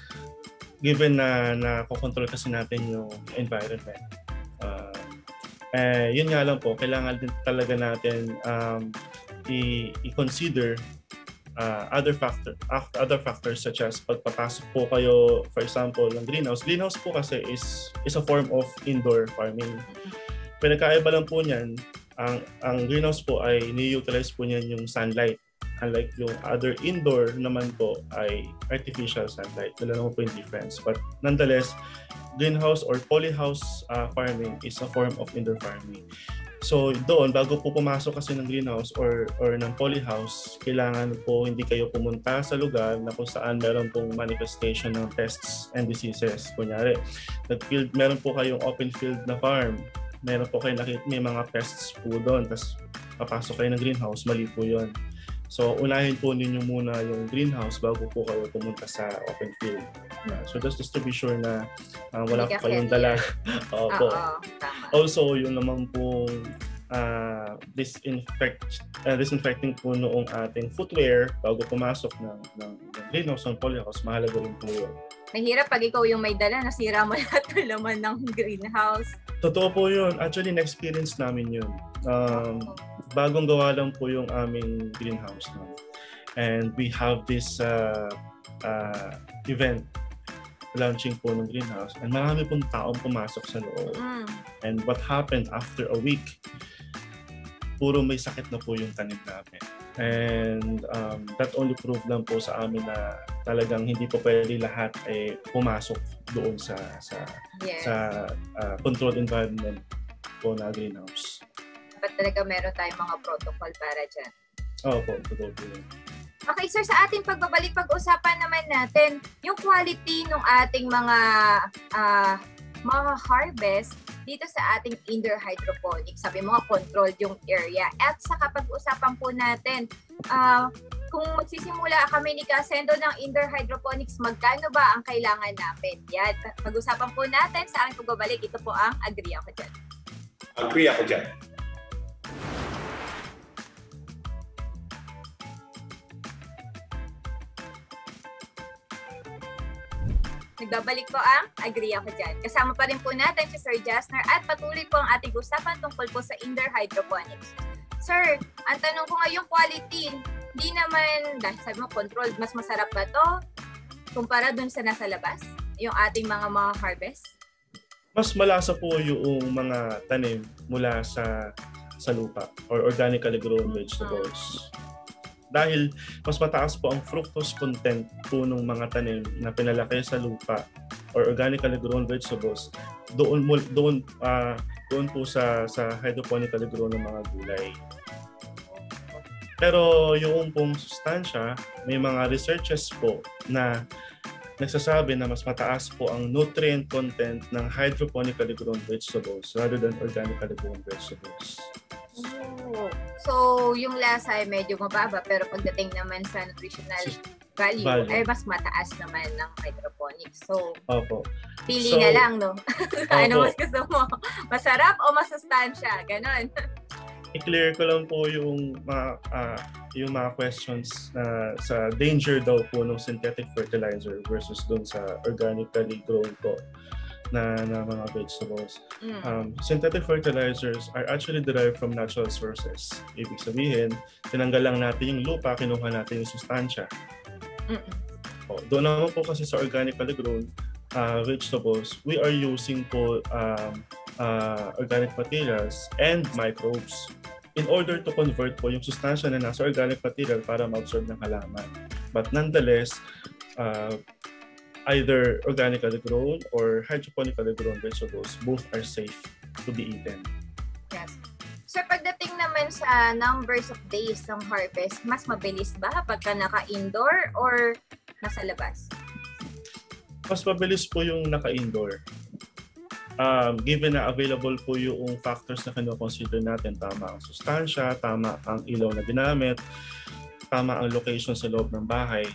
Given na nakokontrol kasi natin yung environment. Uh, eh, yun nga lang po, kailangan din talaga natin um, i- i-consider uh, other factor other factors such as pagpapasok po kayo, for example, ng greenhouse. Greenhouse po kasi is is a form of indoor farming. Pinakaiba lang po niyan, ang ang greenhouse po ay ni-utilize po niyan yung sunlight. Unlike yung other indoor naman po ay artificial sunlight. Wala naman po yung difference. But nonetheless, greenhouse or polyhouse uh, farming is a form of indoor farming. So doon, bago po pumasok kasi ng greenhouse or or ng polyhouse, kailangan po hindi kayo pumunta sa lugar na kung saan meron pong manifestation ng pests and diseases. Kunyari, nag-field, meron po kayong open field na farm, meron po kayo nakita, may mga pests po doon, tapos papasok kayo ng greenhouse, mali po yun. So unahin po ninyo muna yung greenhouse bago po kayo pumunta sa open field. Uh, so just, just to be sure na uh, wala po kayong dala. Opo. Also, yung naman pong uh, disinfect, uh, disinfecting po noong ating footwear bago pumasok ng, ng, ng greenhouse ng polyhouse, mahalaga rin po yun. Mahirap pag ikaw yung may dala, nasira mo lahat ng laman ng greenhouse. Totoo po yun. Actually, na-experience namin yun. Um, bagong gawa lang po yung aming greenhouse. No? And we have this uh, uh, event launching po ng greenhouse and marami pong taong pumasok sa loob. Mm. And what happened after a week, puro may sakit na po yung tanim namin. And um, that only proved lang po sa amin na talagang hindi po pwede lahat eh, pumasok doon sa sa yes. sa uh, controlled environment po na greenhouse. Dapat talaga meron tayong mga protocol para dyan. Oo po, totoo po yun. Okay sir, sa ating pagbabalik, pag-usapan naman natin yung quality ng ating mga uh, mga harvest dito sa ating indoor hydroponics. Sabi mo nga, controlled yung area. At sa kapag-usapan po natin, uh, kung magsisimula kami ni Kasendo ng indoor hydroponics, magkano ba ang kailangan namin? Yan, pag-usapan po natin sa ating pagbabalik. Ito po ang Agree Ako Dyan. Agree ako dyan. Nagbabalik po ang Agree Ako Dyan. Kasama pa rin po natin si Sir Jasner at patuloy po ang ating usapan tungkol po sa indoor hydroponics. Sir, ang tanong ko nga yung quality, hindi naman, dahil sabi mo controlled, mas masarap ba to kumpara dun sa nasa labas? Yung ating mga mga harvest? Mas malasa po yung mga tanim mula sa sa lupa or organically grown vegetables. Dahil mas mataas po ang fructose content po ng mga tanim na pinalaki sa lupa or organically grown vegetables doon doon uh, doon po sa sa hydroponically grown ng mga gulay. Pero yung pong sustansya, may mga researches po na nagsasabi na mas mataas po ang nutrient content ng hydroponically grown vegetables rather than organically grown vegetables. Oh. So, yung lasa ay medyo mababa pero pagdating naman sa nutritional value, value. ay mas mataas naman ng hydroponics. So, Opo. pili so, na lang, no? Ano mas gusto mo? Masarap o masustansya? Ganon. I-clear ko lang po yung mga uh, yung mga questions na uh, sa danger daw po ng synthetic fertilizer versus dun sa organically grown po na, na mga vegetables. Mm. Um, synthetic fertilizers are actually derived from natural sources. Ibig sabihin, tinanggal lang natin yung lupa, kinuha natin yung sustansya. Oh, doon naman po kasi sa organically grown uh, vegetables, we are using po um, uh, organic materials and microbes in order to convert po yung sustansya na nasa organic material para ma-absorb ng halaman. But nonetheless, uh, either organically grown or hydroponically grown vegetables, both are safe to be eaten. Yes. So pagdating naman sa numbers of days ng harvest, mas mabilis ba pagka naka-indoor or nasa labas? Mas mabilis po yung naka-indoor. Um, given na available po yung factors na kino-consider natin, tama ang sustansya, tama ang ilaw na ginamit, tama ang location sa loob ng bahay.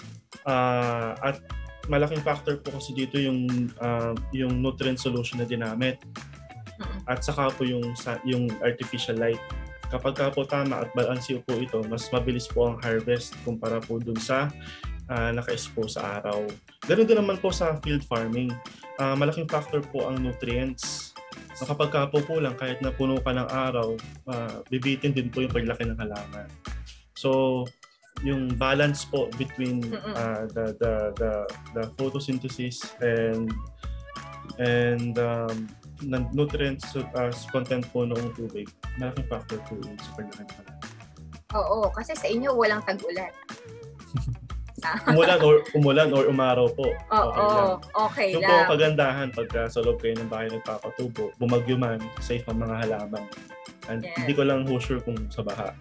Uh, at malaking factor po kasi dito yung uh, yung nutrient solution na ginamit. At saka po yung yung artificial light. Kapag ka po tama at balanse po ito, mas mabilis po ang harvest kumpara po dun sa uh, naka-expose sa araw. Ganun din naman po sa field farming. Uh, malaking factor po ang nutrients. So kapag ka po kulang, kahit na puno ka ng araw, uh, bibitin din po yung paglaki ng halaman. So yung balance po between uh, the, the the the photosynthesis and and um, nutrients uh, content po noong tubig, malaking factor po yun sa paglaki ng halaman. Oo, kasi sa inyo walang tag-ulan. umulan or umulan or umaraw po. Oo, okay lang. Okay yung lang. po ang kagandahan pagka sa loob kayo ng bahay nagpapatubo, bumagyo man, safe ang mga halaman. And yeah. Hindi ko lang ho sure kung sa baha.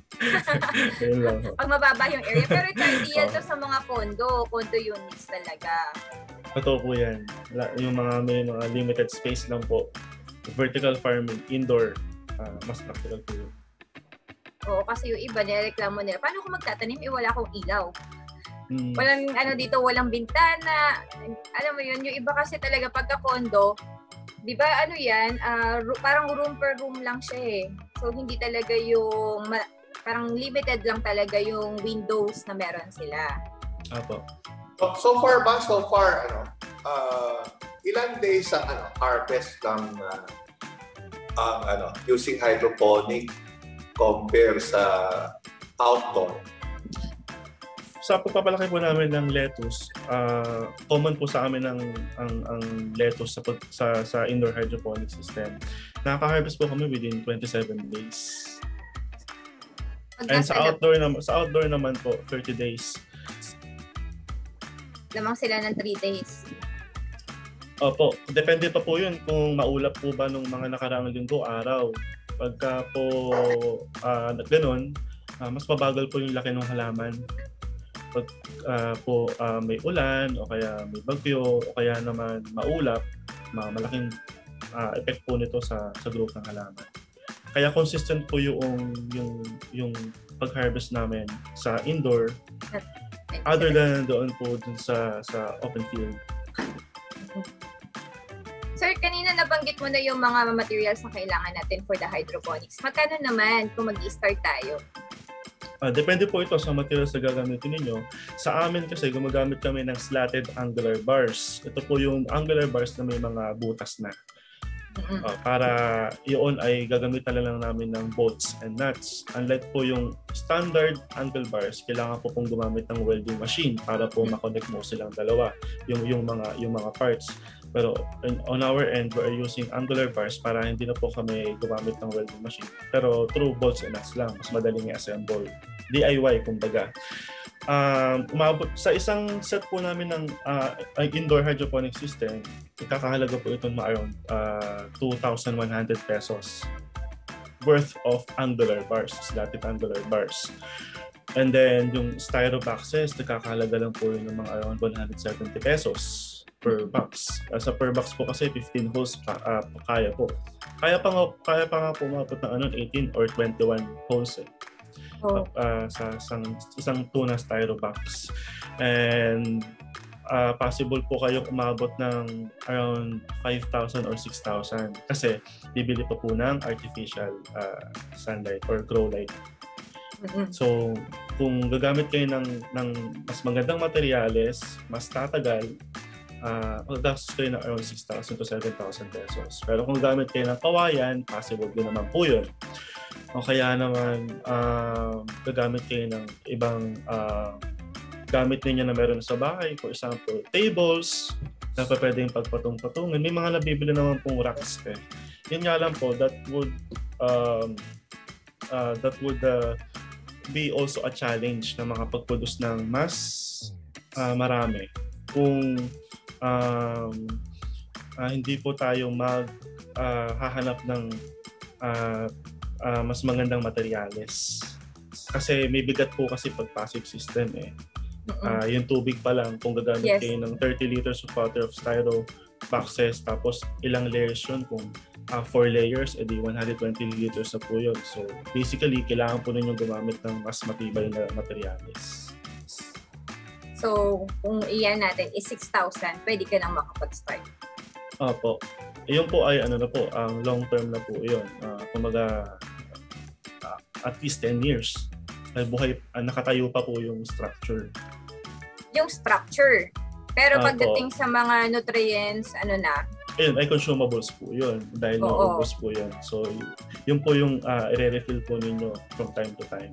lang, pag mababa yung area. Pero ito ideal to sa mga condo. Condo units talaga. Totoo po yan. Yung mga may mga limited space lang po. Vertical farming, indoor, uh, mas practical po yun. Oo, kasi yung iba nireklamo nila, paano kung magtatanim? Eh, wala akong ilaw. Hmm. Walang, ano dito, walang bintana. Alam mo yun, yung iba kasi talaga pagka condo, di ba ano yan, uh, parang room per room lang siya eh. So hindi talaga yung, parang limited lang talaga yung windows na meron sila. Apo. So, so far ba, so far, ano, uh, ilan days ang ano, harvest ng uh, ang ano, using hydroponic compare sa outdoor? Sa pagpapalaki po namin ng lettuce, uh, common po sa amin ang ang, ang lettuce sa, sa sa indoor hydroponic system. Nakaka-harvest po kami within twenty-seven days. And sa outdoor naman, sa outdoor naman po thirty days. Lamang sila ng three days. Opo, depende pa po 'yun kung maulap po ba nung mga nakaraang linggo, araw. Pagka po uh, ganoon, uh, mas mabagal po yung laki ng halaman. Pag uh, po uh, may ulan o kaya may bagyo o kaya naman maulap, malaking uh, effect po nito sa sa growth ng halaman. Kaya consistent po yung yung yung pag-harvest namin sa indoor other than doon po dun sa sa open field. Sir, kanina nabanggit mo na yung mga materials na kailangan natin for the hydroponics. Magkano naman kung mag-i-start tayo? Uh, depende po ito sa materials na gagamitin ninyo. Sa amin kasi gumagamit kami ng slatted angular bars. Ito po yung angular bars na may mga butas na. Uh, para iyon ay gagamitan na lang namin ng bolts and nuts. Unlike po yung standard angle bars, kailangan po pong gumamit ng welding machine para po makonect mo silang dalawa, yung yung mga yung mga parts. Pero on our end, we are using angular bars para hindi na po kami gumamit ng welding machine. Pero through bolts and nuts lang, mas madaling i-assemble. D I Y kumbaga. Um, umabot sa isang set po namin ng uh, indoor hydroponic system, ikakahalaga po ito na around uh, two thousand one hundred pesos worth of angular bars, slatted angular bars. And then yung styro boxes, nakakahalaga lang po yun ng mga around one hundred seventy pesos per box. Uh, sa per box po kasi fifteen holes pa, uh, kaya po. Kaya pa nga, kaya pa nga po umabot ng ano, eighteen or twenty-one holes eh. Oh. Uh, sa isang, isang tuna styro box. And uh, possible po kayong umabot ng around five thousand or six thousand kasi bibili pa po ng artificial uh, sunlight or grow light. Mm-hmm. So, kung gagamit kayo ng, ng mas magandang materyales, mas tatagal, uh, magagastos kayo ng around six thousand to seven thousand pesos. Pero kung gamit kayo ng kawayan, possible din naman po yun. O kaya naman, uh, gagamit kayo ng ibang uh, gamit ninyo na meron sa bahay. For example, tables na pa pwedeng pagpatong-patungan. May mga nabibili naman pong racks eh. Yun nga lang po, that would um, uh, that would uh, be also a challenge na makapag-produce ng mas uh, marami. Kung um, uh, hindi po tayo mag uh, hahanap ng uh, Uh, mas magandang materyales. Kasi may bigat po kasi pag passive system eh. Uh, yung tubig pa lang, kung gagamit Yes. kayo ng thirty liters of water of styro boxes, tapos ilang layers yun, kung uh, four layers, edi one hundred twenty liters na po yun. So basically, kailangan po ninyo gumamit ng mas matibay na materyales. So, kung iyan natin is six thousand, pwede ka nang makapag-start. Opo. Iyon po ay ano na po, ang long term na po yun. Uh, kumaga, uh, at least ten years. Ay buhay, uh, nakatayo pa po yung structure. Yung structure. Pero Opo. pagdating sa mga nutrients, ano na? Ayun, ay consumables po yun. Dahil Oo. naubos po yun. So, y- yun po yung uh, i-refill po ninyo from time to time.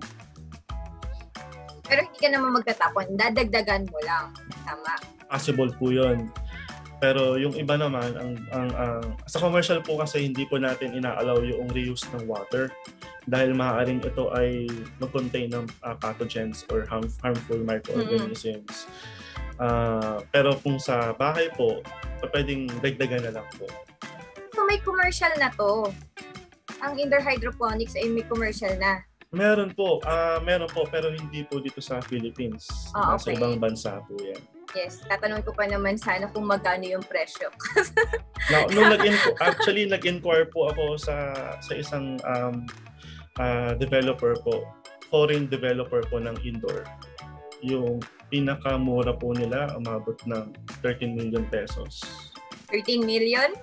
Pero hindi ka naman magtatapon. Dadagdagan mo lang. Tama. Possible po yun. Pero yung iba naman, ang, ang, ang, sa commercial po kasi hindi po natin ina-allow yung reuse ng water dahil maaaring ito ay mag-contain ng uh, pathogens or harm, harmful microorganisms. Mm-hmm. Uh, pero kung sa bahay po, pwedeng dagdagan na lang po. So may commercial na to. Ang indoor hydroponics ay may commercial na. Meron po, uh, meron po pero hindi po dito sa Philippines. Ah, Nasa okay. ibang bansa po yan. Yes, tatanungin ko pa naman sana kung magkano yung presyo. Now, nung nag-inqu- actually nag-inquire po ako sa sa isang um, uh, developer po, foreign developer po ng indoor. Yung pinakamura po nila umabot ng thirteen million pesos. thirteen million?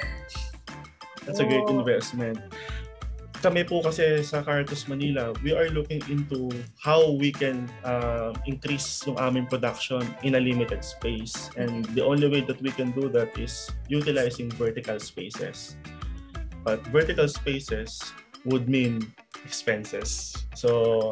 That's a great Oh. investment. Kami po kasi sa Caritas Manila, we are looking into how we can uh, increase yung aming production in a limited space. And the only way that we can do that is utilizing vertical spaces. But vertical spaces would mean expenses. So,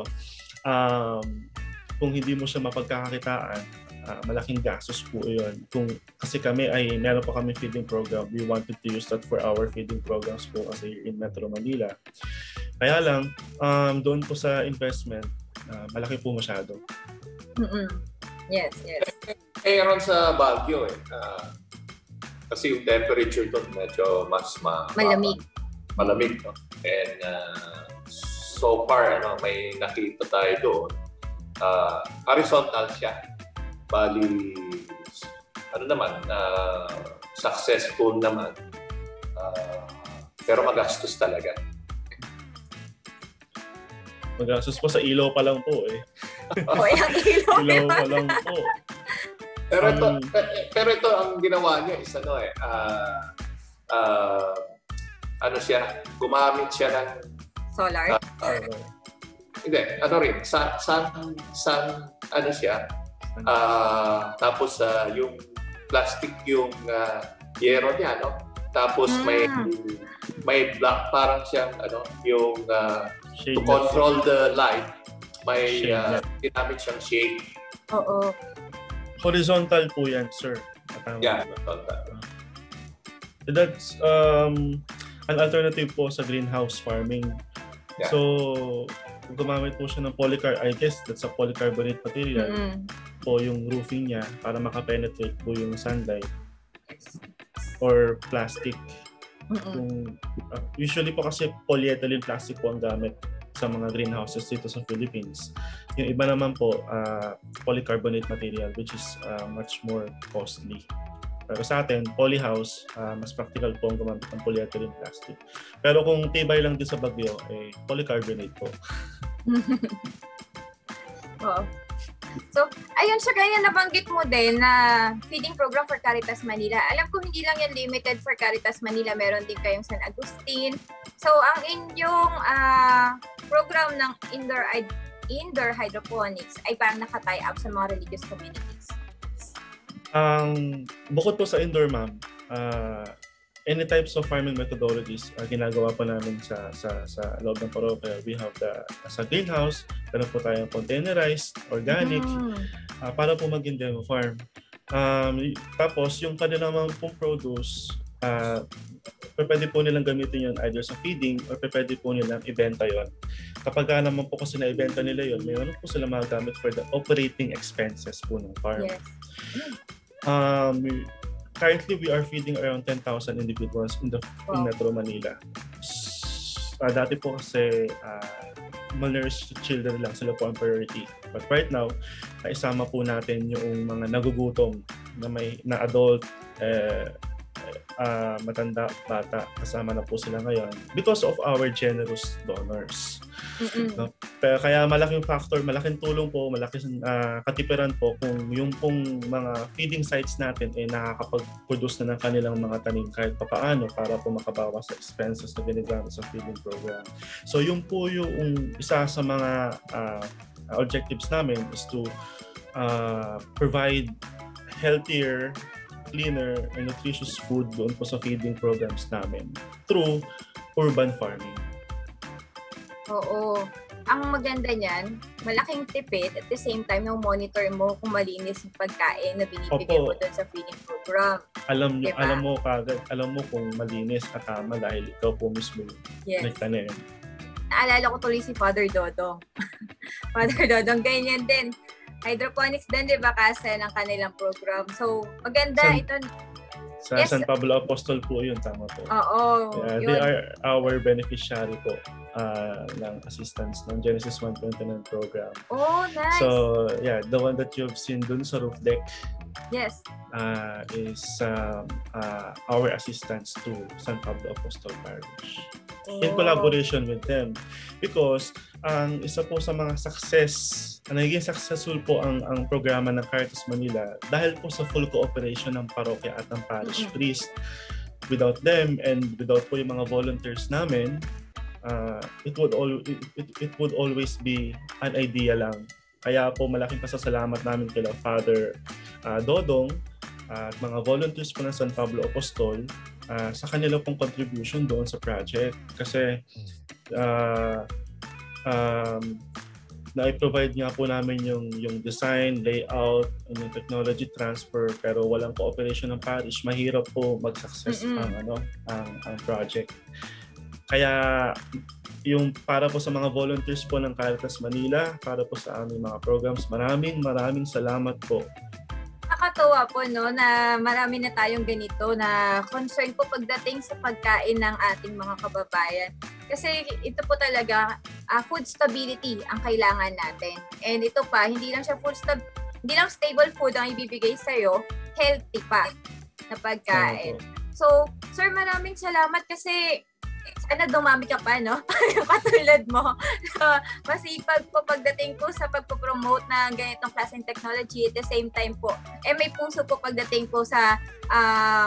um, kung hindi mo siya mapagkakakitaan, Uh, malaking gastos po yun. Kung, kasi kami ay meron pa kami feeding program. We wanted to use that for our feeding programs po kasi in Metro Manila. Kaya lang, um, doon po sa investment, uh, malaki po masyado. Mm-mm. Yes, yes. Eh, around sa Baguio eh. Uh, kasi yung temperature doon medyo mas ma- Malamig. Ma- malamig, no? And uh, so far, ano, may nakita tayo doon. Uh, horizontal siya. Bali, ano naman, uh, successful naman. Uh, pero magastos talaga. Magastos po sa ilaw pa lang po eh. O, yung ilaw. Ilaw pa lang po. Pero ito, Um, pero ito ang ginawa niya is ano eh, uh, uh, ano siya, gumamit siya ng Solar? uh, hindi, ano rin, sun, sun, sun ano siya, uh, tapos uh, yung plastic yung uh, yero niya, no? Tapos may may black parang siyang ano, yung uh, to control the light, may uh, ginamit siyang shade. Oo. Horizontal po yan, sir. Yeah, horizontal. That's um, an alternative po sa greenhouse farming. Yeah. So, gumamit po siya ng polycar, I guess that's a polycarbonate material Mm-hmm. po yung roofing niya para makapenetrate po yung sunlight. Or plastic. Mm-hmm. Yung, uh, usually po kasi polyethylene plastic po ang gamit sa mga greenhouses dito sa Philippines. Yung iba naman po, uh, polycarbonate material which is uh, much more costly. Pero sa atin, polyhouse, uh, mas practical po ang gumamit ng polyethylene plastic. Pero kung tibay lang din sa bagyo, eh, polycarbonate po. Oo. So, ayun siya, ganyan nabanggit mo din na feeding program for Caritas Manila. Alam ko hindi lang yan limited for Caritas Manila, meron din kayong San Agustin. So, ang inyong uh, program ng indoor indoor hydroponics ay parang naka-tie up sa mga religious communities. Ang um, bukod po sa indoor, ma'am, uh, any types of farming methodologies uh, ginagawa po namin sa sa sa loob ng parokya. We have the sa greenhouse, meron po tayong containerized, organic, Mm. uh, para po maging demo farm. Um, tapos yung kanilang mga pong produce, uh, pwede po nilang gamitin yun either sa feeding or pwede po nilang ibenta yun. Kapag ka naman po kasi na-ibenta nila yun, mayroon po sila magagamit for the operating expenses po ng farm. Yes. Um, currently, we are feeding around ten thousand individuals in the Wow. in Metro Manila. Uh, dati po kasi uh, malnourished children lang sila po ang priority. But right now, naisama po natin yung mga nagugutom na may na adult, eh, uh, matanda, bata, kasama na po sila ngayon because of our generous donors. No? Pero kaya malaking factor, malaking tulong po, malaking uh, katipiran po kung yung pong mga feeding sites natin ay eh, nakakapag-produce na ng kanilang mga tanim kahit papaano para po makabawas sa expenses na ginagamit sa feeding program. So yung po yung isa sa mga uh, objectives namin is to uh, provide healthier, cleaner, and nutritious food doon po sa feeding programs namin through urban farming. Oo. Ang maganda niyan, malaking tipid at the same time yung monitor mo kung malinis yung pagkain na binibigay Opo. mo doon sa feeding program. Alam Diba? alam mo kagad, alam mo kung malinis at tama dahil ikaw po mismo Yes. nagtanim. Naalala ko tuloy si Father Dodong. Father Dodong, ganyan din. Hydroponics din, di ba, kasi ng kanilang program. So, maganda San- ito. Sa Yes. San Pablo Apostol po yun, tama po. Oo. Yeah, yun. they are our beneficiary po uh, ng assistance ng Genesis one twenty-nine program. Oh, nice. So, yeah, the one that you've seen dun sa roof deck yes. uh, is um, uh, our assistance to San Pablo Apostol Parish. In Oh. collaboration with them. Because ang isa po sa mga success, naging successful po ang ang programa ng Caritas Manila dahil po sa full cooperation ng parokya at ng parish Mm-hmm. priest. Without them and without po yung mga volunteers namin, uh, it would all it, it, it would always be an idea lang. Kaya po malaking pasasalamat namin kay Father uh, Dodong at mga volunteers po ng San Pablo Apostol uh, sa kanila pong contribution doon sa project. Kasi uh, um, na-provide nga po namin yung, yung design, layout, and yung technology transfer, pero walang cooperation ng parish, mahirap po mag-success Mm-mm. ang, ano, ang, ang project. Kaya yung para po sa mga volunteers po ng Caritas Manila, para po sa aming mga programs, maraming maraming salamat po. Nakakatuwa po no na marami na tayong ganito na concern po pagdating sa pagkain ng ating mga kababayan. Kasi ito po talaga uh, food stability ang kailangan natin. And ito pa, hindi lang siya food stab hindi lang stable food ang ibibigay sa iyo, healthy pa na pagkain. So, sir, maraming salamat kasi sana dumami ka pa, no? Katulad mo. Masipag po pagdating po sa pagpo-promote ng ganitong klaseng technology at the same time po, eh may puso po pagdating po sa uh,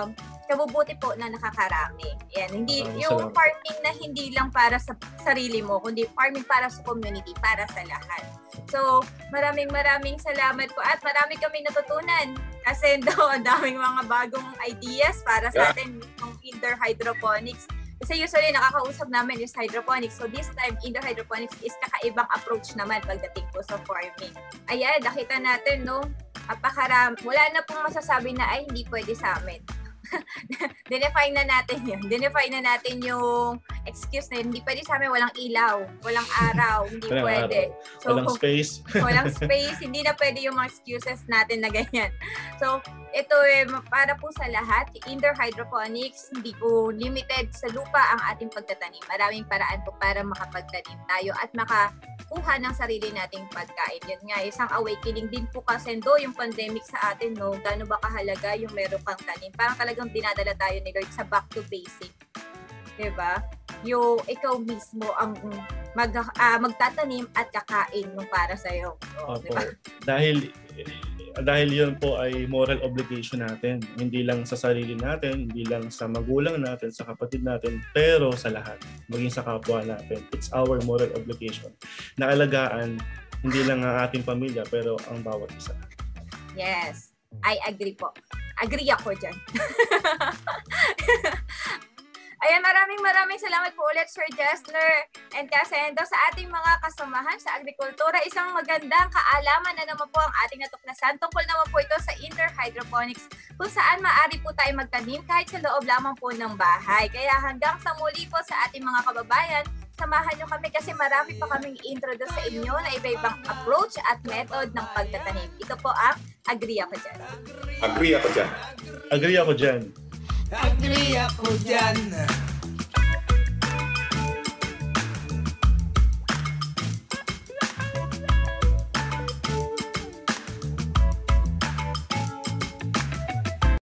kabubuti po na nakakarami. Yan, hindi Maraming yung salamat. farming na hindi lang para sa sarili mo, kundi farming para sa community, para sa lahat. So, maraming maraming salamat po at marami kami natutunan kasi daw ang daming mga bagong ideas para sa Yeah. atin yung indoor hydroponics. Kasi usually nakakausap namin is hydroponics. So this time, indoor hydroponics is kakaibang approach naman pagdating po sa farming. Ayan, nakita natin, no? Apakaram, wala na pong masasabi na ay hindi pwede sa amin. Dinefine na natin yun. Dinefine na natin yung excuse na yun. Hindi pwede sa amin, walang ilaw, walang araw, hindi Walang pwede. So, Walang space. walang space, hindi na pwede yung mga excuses natin na ganyan. So, ito eh, para po sa lahat, indoor hydroponics, hindi po limited sa lupa ang ating pagtatanim. Maraming paraan po para makapagtanim tayo at makakuha ng sarili nating pagkain. Yun nga, isang awakening din po kasi do yung pandemic sa atin, no? Gaano ba kahalaga yung meron kang tanim? Parang talagang dinadala tayo ni Lord sa back to basic. Diba? Yung ikaw mismo ang mag, ah, magtatanim at kakain nung para sa'yo. Oh, Opo. diba? Dahil dahil yun po ay moral obligation natin. Hindi lang sa sarili natin, hindi lang sa magulang natin, sa kapatid natin, pero sa lahat. Maging sa kapwa natin. It's our moral obligation na alagaan hindi lang ang ating pamilya, pero ang bawat isa. Yes. I agree po. Agree ako dyan. Ayan, maraming maraming salamat po ulit, Sir Jessler and Kasendo, sa ating mga kasamahan sa agrikultura. Isang magandang kaalaman na naman po ang ating natuklasan. Tungkol naman po ito sa indoor hydroponics, kung saan maaari po tayo magtanim kahit sa loob lamang po ng bahay. Kaya hanggang sa muli po sa ating mga kababayan, samahan nyo kami kasi marami pa kaming introduce sa inyo na iba-ibang approach at method ng pagtatanim. Ito po ang Agree Ako Dyan. Agree ako dyan. Agree ako dyan. Agree ako dyan.